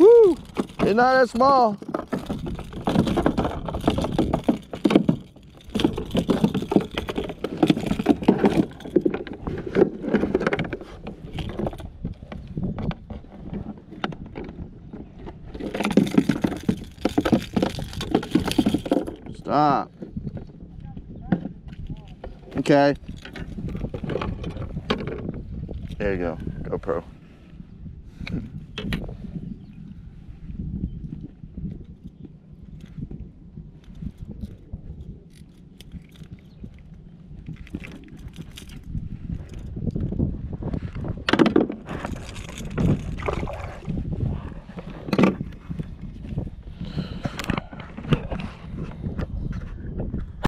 Woo! It's not that small. Stop. Okay. There you go. GoPro.